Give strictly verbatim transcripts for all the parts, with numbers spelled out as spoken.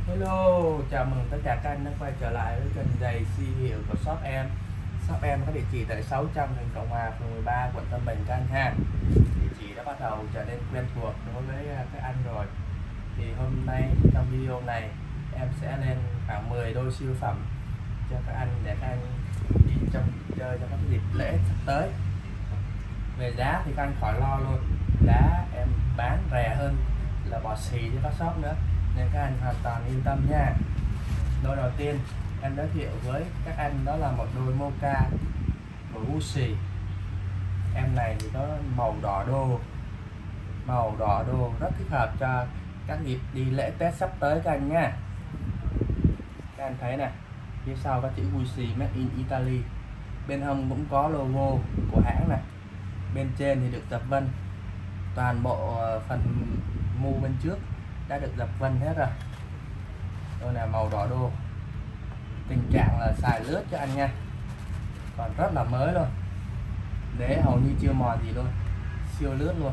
Hello, chào mừng tất cả các anh đã quay trở lại với kênh giày xi hiệu của shop em. Shop em có địa chỉ tại sáu trăm Huỳnh Cộng Hòa, phường mười ba, quận Tân Bình các anh ha. Địa chỉ đã bắt đầu trở nên quen thuộc đối với các anh rồi. Thì hôm nay trong video này em sẽ lên khoảng mười đôi siêu phẩm cho các anh để các anh đi trong chơi cho các dịp lễ sắp tới. Về giá thì các anh khỏi lo luôn, giá em bán rẻ hơn là bỏ xì cho các shop nữa, nên các anh hoàn toàn yên tâm nha. Đôi đầu tiên em giới thiệu với các anh đó là một đôi Mocha của Gucci. Em này thì có màu đỏ đô, màu đỏ đô rất thích hợp cho các dịp đi lễ Tết sắp tới các anh nha. Các anh thấy này, phía sau có chữ Gucci Made in Italy, bên hông cũng có logo của hãng này, bên trên thì được dập vân, toàn bộ phần mu bên trước đã được dập vân hết rồi. Đôi là màu đỏ đô, tình trạng là xài lướt cho anh nha, còn rất là mới luôn, đế hầu như chưa mòn gì luôn, siêu lướt luôn.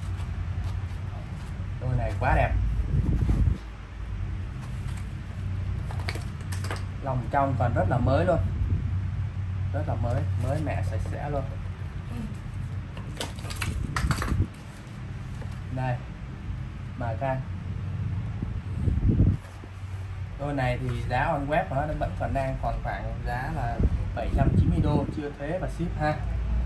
Đôi này quá đẹp, lòng trong còn rất là mới luôn, rất là mới, mới mẻ sạch sẽ luôn. Đây, mời các anh. Đôi này thì giá on web nó vẫn còn đang còn khoảng giá là bảy trăm chín mươi đô chưa thuế và ship ha.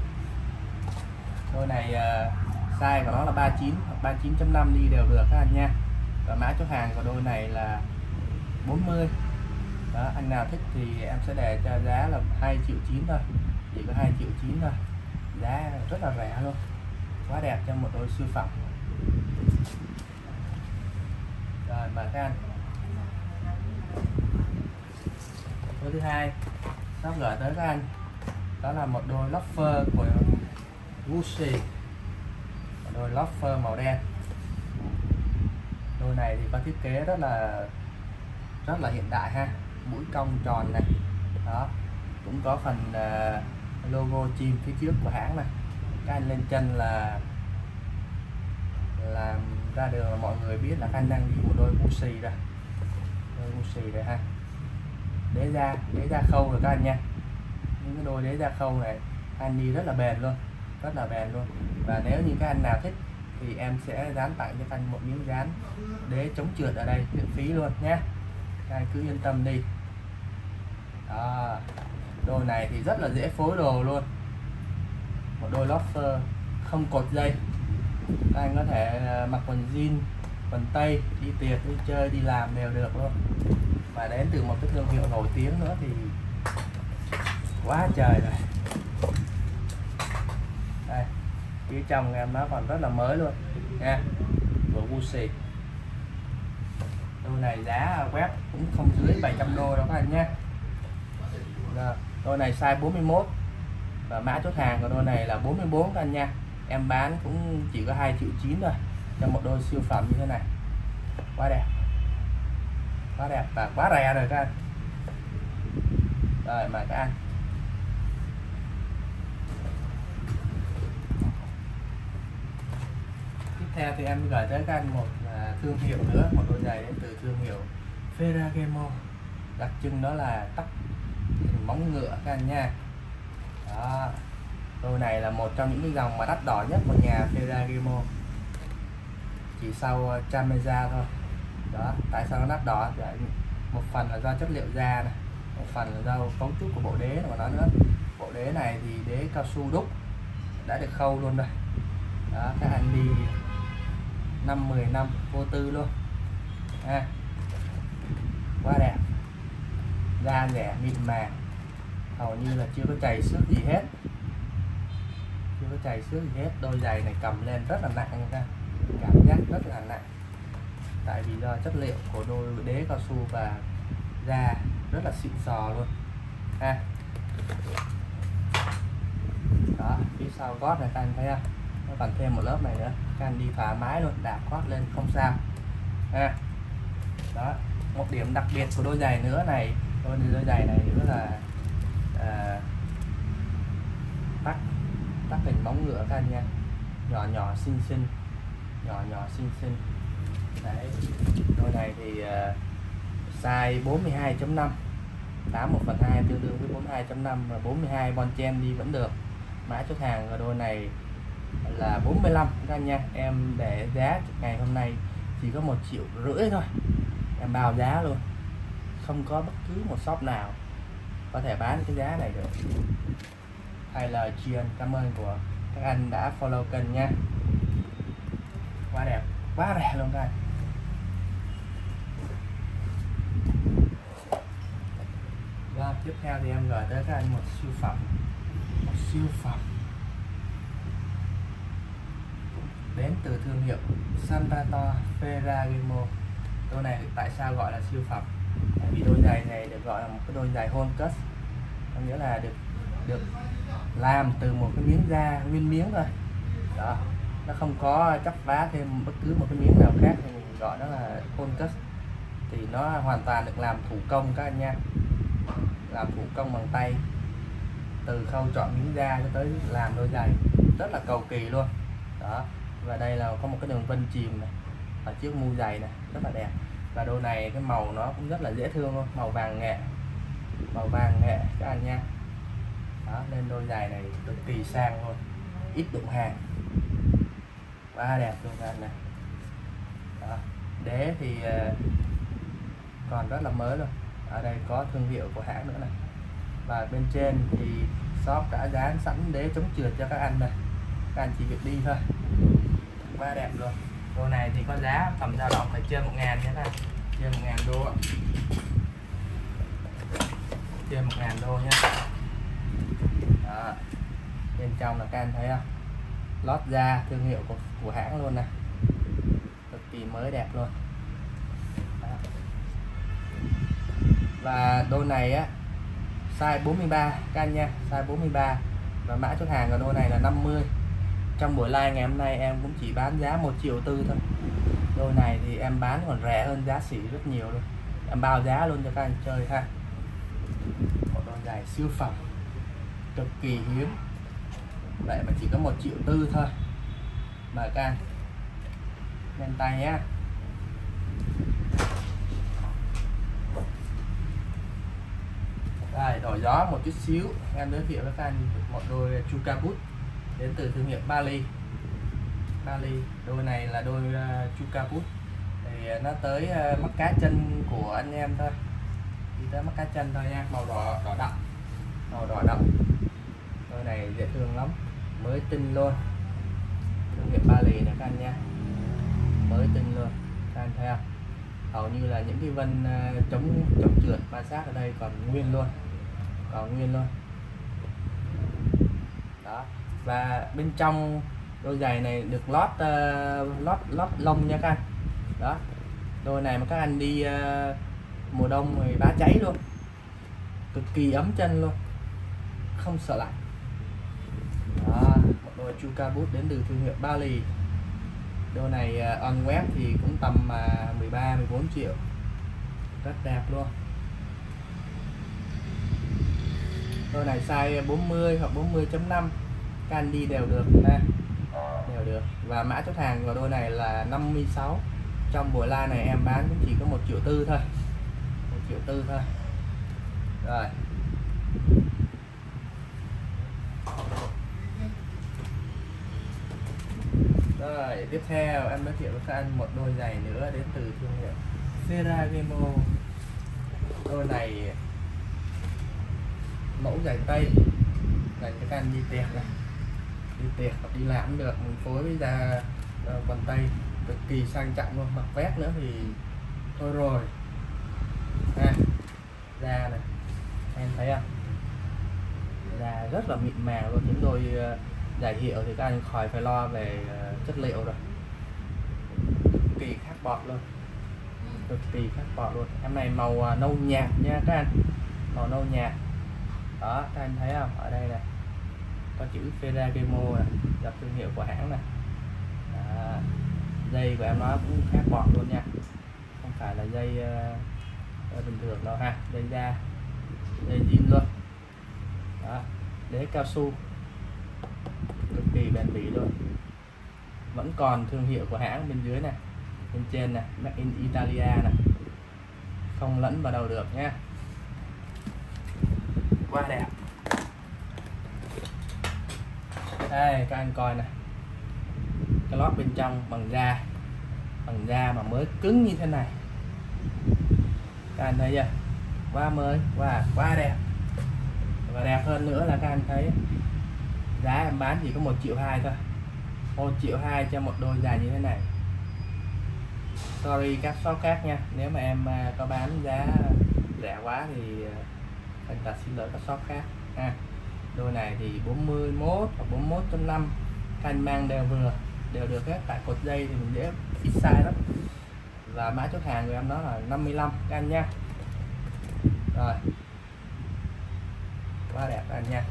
Đôi này uh, size của nó là ba mươi chín hoặc ba mươi chín chấm năm đi đều được các anh nha. Và mã chốt hàng của đôi này là bốn mươi. Đó, anh nào thích thì em sẽ để cho giá là hai triệu chín thôi, chỉ có hai triệu chín thôi, giá rất là rẻ luôn, quá đẹp cho một đôi siêu phẩm. Rồi mời các anh. Đôi thứ hai shop gửi tới các anh đó là một đôi loafer của Gucci, một đôi loafer màu đen. Đôi này thì có thiết kế rất là rất là hiện đại ha, mũi cong tròn này, đó cũng có phần uh, logo chim phía trước của hãng này. Các anh lên chân là làm ra đường là mọi người biết là các anh đang đi một đôi Gucci rồi, đôi Gucci rồi ha. Đế da, đế da khâu rồi các anh nha, những cái đôi đế da khâu này anh đi rất là bền luôn, rất là bền luôn. Và nếu như các anh nào thích thì em sẽ dán tặng cho các anh một miếng dán đế chống trượt ở đây miễn phí luôn nhé, các anh cứ yên tâm đi. Đó, đôi này thì rất là dễ phối đồ luôn, một đôi loafer không cột dây, các anh có thể mặc quần jean, quần tây đi tiệc, đi chơi, đi làm đều được luôn. Và đến từ một cái thương hiệu nổi tiếng nữa thì quá trời rồi. Đây, phía trong em nó còn rất là mới luôn nha, của Gucci. Đôi này giá web cũng không dưới bảy trăm đô đâu các anh nhé. Đôi này size bốn mươi mốt và mã chốt hàng của đôi này là bốn mươi bốn các anh nha. Em bán cũng chỉ có hai triệu chín thôi cho một đôi siêu phẩm như thế này, quá đẹp, quá đẹp và quá rẻ rồi các anh. Rồi mời các anh. Tiếp theo thì em gửi tới các anh một uh, thương hiệu nữa, một đôi giày đến từ thương hiệu Ferragamo, đặc trưng đó là tóc hình móng ngựa các anh nha. Đó, đôi này là một trong những cái dòng mà đắt đỏ nhất của nhà Ferragamo, chỉ sau Chameza thôi. Đó, tại sao nó đắt đỏ? Một phần là do chất liệu da này, một phần là do cấu trúc của bộ đế của nó nữa. Bộ đế này thì đế cao su đúc đã được khâu luôn rồi. Đó, các anh đi năm mười năm vô tư luôn ha. Quá đẹp, da rẻ mịn màng, hầu như là chưa có chảy xước gì hết, chưa có chảy xước gì hết. Đôi giày này cầm lên rất là nặng nha, cảm giác rất là nặng, tại vì do chất liệu của đôi đế cao su và da rất là xịn sò luôn ha. Đó, phía sau gót này các anh thấy không, nó còn thêm một lớp này nữa, các anh đi thoải mái luôn, đạp gót lên không sao ha. Đó, một điểm đặc biệt của đôi giày nữa này, đôi đôi giày này nữa là à, tắc tắc hình móng ngựa các anh nha, nhỏ nhỏ xinh xinh, nhỏ nhỏ xinh xinh. Đấy, đôi này thì uh, size bốn mươi hai chấm năm, tám một phần hai tương đương với bốn mươi hai chấm năm, và bốn mươi hai bon chen đi vẫn được. Mã chốt hàng ở đôi này là bốn mươi lăm các anh nha. Em để giá ngày hôm nay chỉ có một triệu rưỡi thôi, em bao giá luôn, không có bất cứ một shop nào có thể bán cái giá này được. Hay là chuyên cảm ơn của các anh đã follow kênh nha. Quá đẹp, quá rẻ luôn các anh. Và tiếp theo thì em gửi tới các anh một siêu phẩm, một siêu phẩm đến từ thương hiệu Salvatore Ferragamo. Đôi này tại sao gọi là siêu phẩm? Tại vì đôi giày này được gọi là một cái đôi giày home cut, có nghĩa là được được làm từ một cái miếng da nguyên miếng thôi đó, nó không có chắp vá thêm bất cứ một cái miếng nào khác, thì mình gọi nó là home cut. Thì nó hoàn toàn được làm thủ công các anh nha, làm thủ công bằng tay, từ khâu chọn miếng da cho tới làm đôi giày, rất là cầu kỳ luôn đó. Và đây là có một cái đường vân chìm này ở chiếc mu giày này, rất là đẹp. Và đôi này cái màu nó cũng rất là dễ thương luôn, màu vàng nghệ, màu vàng nghệ các anh nha đó. Nên đôi giày này cực kỳ sang luôn, ít đụng hàng, quá đẹp luôn các anh này đó. Đế thì uh, còn rất là mới luôn, ở đây có thương hiệu của hãng nữa này. Và bên trên thì shop đã dán sẵn đế chống trượt cho các anh này, các anh chỉ việc đi thôi, quá đẹp luôn. Đôi này thì có giá tầm dao động là trên một ngàn nhé các anh, trên một ngàn đô, trên một ngàn đô nhé đó. Bên trong là các anh thấy không, lót da thương hiệu của, của hãng luôn nè, cực kỳ mới đẹp luôn đó. Và đôi này á size bốn mươi ba các anh nha, size bốn mươi ba, và mã chốt hàng của đôi này là năm mươi. Trong buổi live ngày hôm nay em cũng chỉ bán giá một triệu tư thôi. Đôi này thì em bán còn rẻ hơn giá sỉ rất nhiều luôn, em bao giá luôn cho các anh chơi ha. Một đôi giày siêu phẩm cực kỳ hiếm, vậy mà chỉ có một triệu tư thôi, mời các anh lên tay nhé. Đây, đổi gió một chút xíu, em giới thiệu với các anh một đôi Chukka Boot đến từ thương hiệu Bali. Bali, đôi này là đôi uh, Chukka Boot, thì nó tới uh, mắt cá chân của anh em thôi, đi tới mắt cá chân thôi nha. Màu đỏ đỏ đậm, màu đỏ đậm, đôi này dễ thương lắm, mới tinh luôn, thương hiệu Bali này các anh nha, mới tinh luôn, các anh thấy không? Hầu như là những cái vân uh, chống chống trượt ma sát ở đây còn nguyên luôn, còn nguyên luôn đó. Và bên trong đôi giày này được lót uh, lót lót lông nha các anh đó. Đôi này mà các anh đi uh, mùa đông thì bá cháy luôn, cực kỳ ấm chân luôn, không sợ lạnh đó. Một đôi Chukka Boot đến từ thương hiệu Bali. Đôi này uh, on web thì cũng tầm uh, mười ba mười bốn triệu, rất đẹp luôn. Đôi này size bốn mươi hoặc bốn mươi chấm năm, các anh đi đều được ha, đều được. Và mã chốt hàng của đôi này là năm mươi sáu. Trong buổi live này em bán cũng chỉ có một triệu tư thôi, một triệu tư thôi rồi. Rồi tiếp theo em giới thiệu với các anh một đôi giày nữa đến từ thương hiệu Ferragamo. Đôi này mẫu giày Tây, dành cho các anh đi tiệc này, đi tiệc hoặc đi làm cũng được, mình phối với da uh, quần Tây cực kỳ sang trọng luôn. Mặc vest nữa thì thôi rồi ha. Da này em thấy không, da rất là mịn màng luôn. Những đôi uh, giày hiệu thì các anh khỏi phải lo về uh, chất liệu rồi, cực kỳ khác bọt luôn, cực kỳ khác bọt luôn. Em này màu uh, nâu nhạt nha các anh, màu nâu nhạt đó, các anh thấy không, ở đây này có chữ Ferragamo này, dập thương hiệu của hãng này đó. Dây của em nó cũng khác bọt luôn nha, không phải là dây uh, bình thường đâu ha, dây da, dây zin luôn đó. Đế cao su cực kỳ bền bỉ luôn, vẫn còn thương hiệu của hãng bên dưới này, bên trên này Made in Italia này, không lẫn vào đâu được nhé. Quá đẹp. Đây các anh coi này, cái lót bên trong bằng da, bằng da mà mới cứng như thế này, các anh thấy chưa? Quá mới, quá quá đẹp. Và đẹp hơn nữa là các anh thấy giá em bán chỉ có một triệu hai thôi, một triệu hai cho một đôi giày như thế này. Sorry các shop khác nha, nếu mà em có bán giá rẻ quá thì anh ta xin lỗi các shop khác ha. Đôi này thì bốn mươi mốt hoặc bốn mươi mốt chấm năm, các anh mang đều vừa, đều được hết. Tại cột dây thì mình dễ ít size lắm. Và mã chốt hàng của em đó là năm mươi lăm các anh nha. Rồi, quá đẹp các anh nha.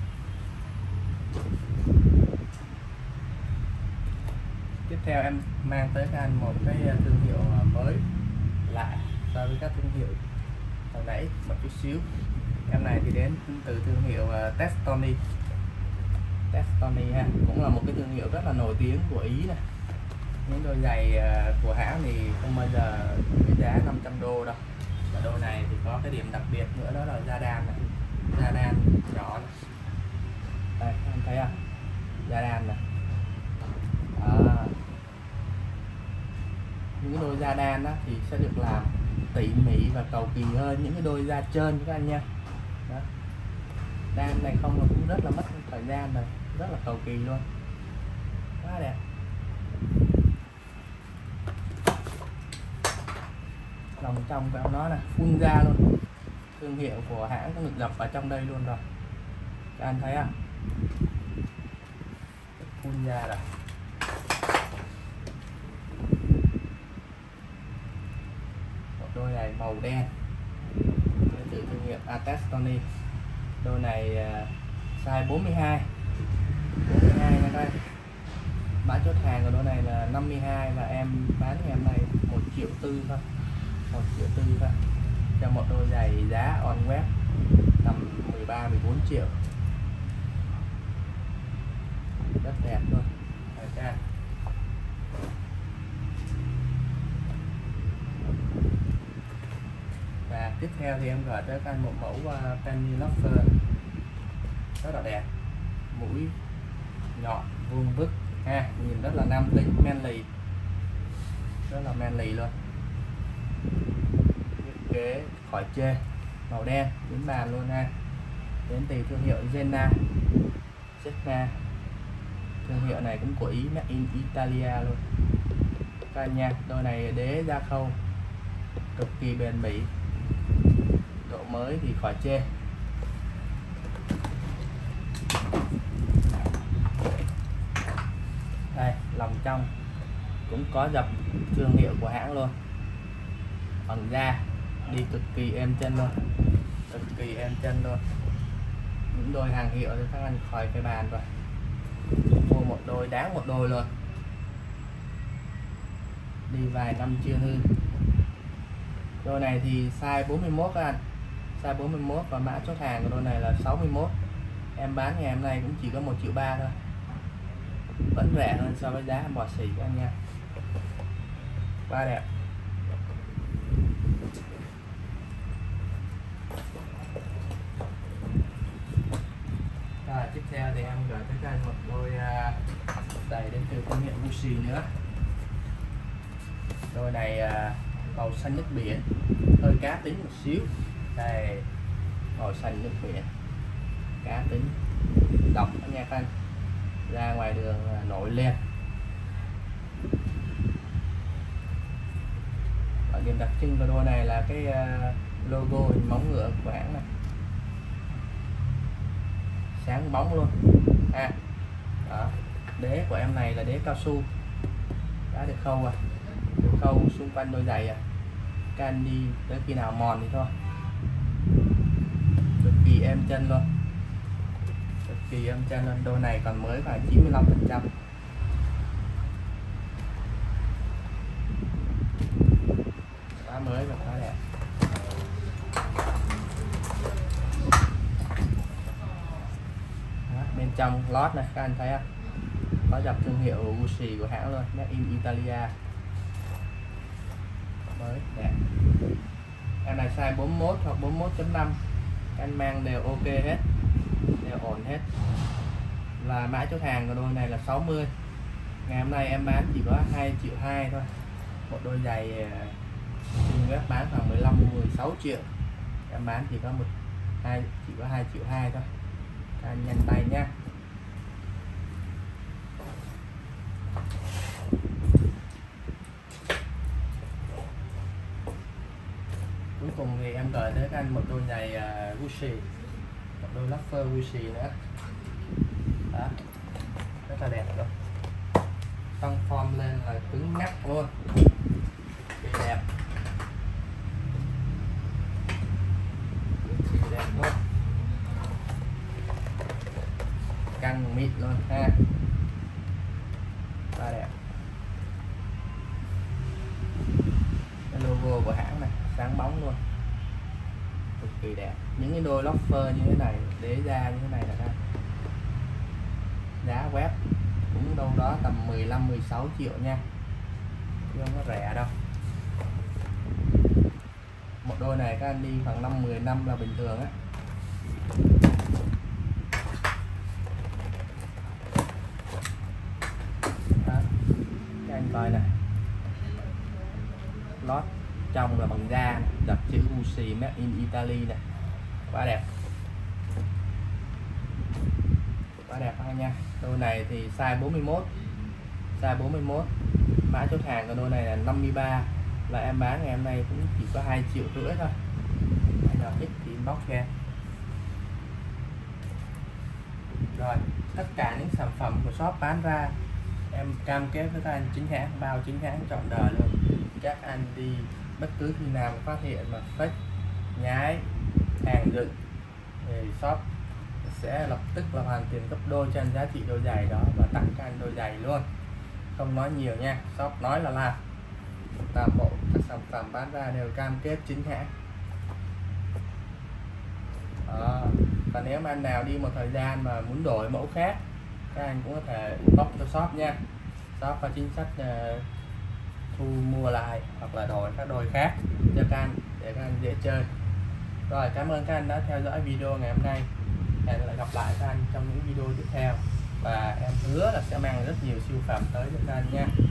Tiếp theo em mang tới các anh một cái thương hiệu mới lạ so với các thương hiệu hồi nãy một chút xíu. Em này thì đến từ thương hiệu uh, Testoni. Testoni ha, cũng là một cái thương hiệu rất là nổi tiếng của Ý này. Những đôi giày uh, của hãng thì không bao giờ với giá năm trăm đô đâu. Và đôi này thì có cái điểm đặc biệt nữa, đó là da đan này, da đan nhỏ này. Đây các anh thấy không, da đan này. Đó. Những cái đôi da đan đó thì sẽ được làm tỉ mỉ và cầu kỳ hơn những cái đôi da trơn các anh nha. Đó. Đan này không là cũng rất là mất thời gian rồi, rất là cầu kỳ luôn, quá đẹp. Lòng trong của nó là full da luôn, thương hiệu của hãng có được dập vào trong đây luôn rồi, các anh thấy không, full da rồi. Đôi này màu đen từ thương hiệu Testoni. Đôi này uh, size bốn mươi hai nha các anh. Mã chốt hàng của đôi này là năm mươi hai và em bán ngày hôm nay một triệu tư thôi, một triệu tư thôi cho một đôi giày giá on web tầm mười ba mười bốn triệu, rất đẹp luôn. Đấy, và tiếp theo thì em gọi tới các anh một mẫu uh, penny loafer rất là đẹp, mũi nhọn vuông vức ha, nhìn rất là nam tính manly, rất là manly luôn. Thiết kế khỏi chê, màu đen đến bàn luôn ha, đến từ thương hiệu Zenna. Zenna thương hiệu này cũng của Ý, made in Italia luôn các anh nha. Đôi này đế da khâu cực kỳ bền bỉ, độ mới thì khỏi chê. Đây, lòng trong cũng có dập thương hiệu của hãng luôn, bằng da, đi cực kỳ êm chân luôn, cực kỳ êm chân luôn. Những đôi hàng hiệu thì các anh khỏi phải bàn rồi, mua một đôi đáng một đôi luôn, đi vài năm chưa hư. Đôi này thì size bốn mươi mốt các anh, size bốn mươi mốt và mã chốt hàng của đôi này là sáu mươi mốt. Em bán ngày hôm nay cũng chỉ có một triệu ba thôi, vẫn rẻ hơn so với giá bò xỉ các anh nha, quá đẹp. Rồi tiếp theo thì em gửi tới các anh một đôi uh, giày đến từ thương hiệu Gucci nữa. Đôi này uh, màu xanh nước biển, hơi cá tính một xíu. Đây, màu xanh nước biển, cá tính, độc nha các anh, ra ngoài đường nổi lên. Và điểm đặc trưng của đôi này là cái uh, logo hình móng ngựa của hãng này, sáng bóng luôn à. Đó. Đế của em này là đế cao su, đã được khâu à, được khâu xung quanh đôi giày à, can đi tới khi nào mòn thì thôi, cực kỳ êm chân luôn, cực kỳ êm chân luôn. Đôi này còn mới phải chín mươi lăm phần trăm, quá mới và quá đẹp. Đó, bên trong lót này các anh thấy không, có dập thương hiệu Gucci của hãng luôn, made in Italia, mới đẹp. này size bốn mươi mốt hoặc bốn mươi mốt chấm năm, các anh mang đều ok hết, đều ổn hết. Và mã chốt hàng của đôi này là sáu mươi. Ngày hôm nay em bán chỉ có hai triệu hai thôi. Một đôi giày trên web bán khoảng mười lăm mười sáu triệu, em bán chỉ có một hai chỉ có hai triệu hai thôi. Các anh nhanh tay nhá. Cuối cùng thì em gửi tới các anh một đôi giày uh, Gucci, một đôi loafer Gucci nữa. Đó, rất là đẹp luôn, tăng form lên là cứng ngắc luôn, đẹp, đẹp luôn, căng mịn luôn ha, rất đẹp. Cái logo của hãng này sáng bóng luôn, cực kỳ đẹp. Những cái đôi loafer như thế này, đế da như thế này là đây, giá web cũng đâu đó tầm mười lăm mười sáu triệu nha, chứ không có rẻ đâu. Một đôi này các anh đi khoảng năm mười năm là bình thường á. Đó, các anh coi này, lót trong là bằng da, đặt chữ Gucci made in Italy này, quá đẹp, quá đẹp ha nha. Đôi này thì size bốn mươi mốt, size bốn mươi mốt, mã chốt hàng của đôi này là năm mươi ba, và em bán ngày hôm nay cũng chỉ có hai triệu rưỡi thôi. Ai nào thích thì inbox cho em. Rồi, tất cả những sản phẩm của shop bán ra em cam kết với các anh chính hãng, bao chính hãng trọn đời luôn. Các anh đi bất cứ khi nào phát hiện mà fake, nhái, hàng dựng thì shop sẽ lập tức là hoàn tiền gấp đôi trên giá trị đôi giày đó và tặng các anh đôi giày luôn, không nói nhiều nha, shop nói là làm. Toàn bộ các sản phẩm bán ra đều cam kết chính hãng. Đó. Và nếu mà anh nào đi một thời gian mà muốn đổi mẫu khác, các anh cũng có thể inbox cho shop nha, shop có chính sách uh, thu mua lại hoặc là đổi các đôi khác cho các anh để các anh dễ chơi. Rồi, cảm ơn các anh đã theo dõi video ngày hôm nay. Hẹn lại gặp lại các anh trong những video tiếp theo, và em hứa là sẽ mang rất nhiều siêu phẩm tới cho các anh nha.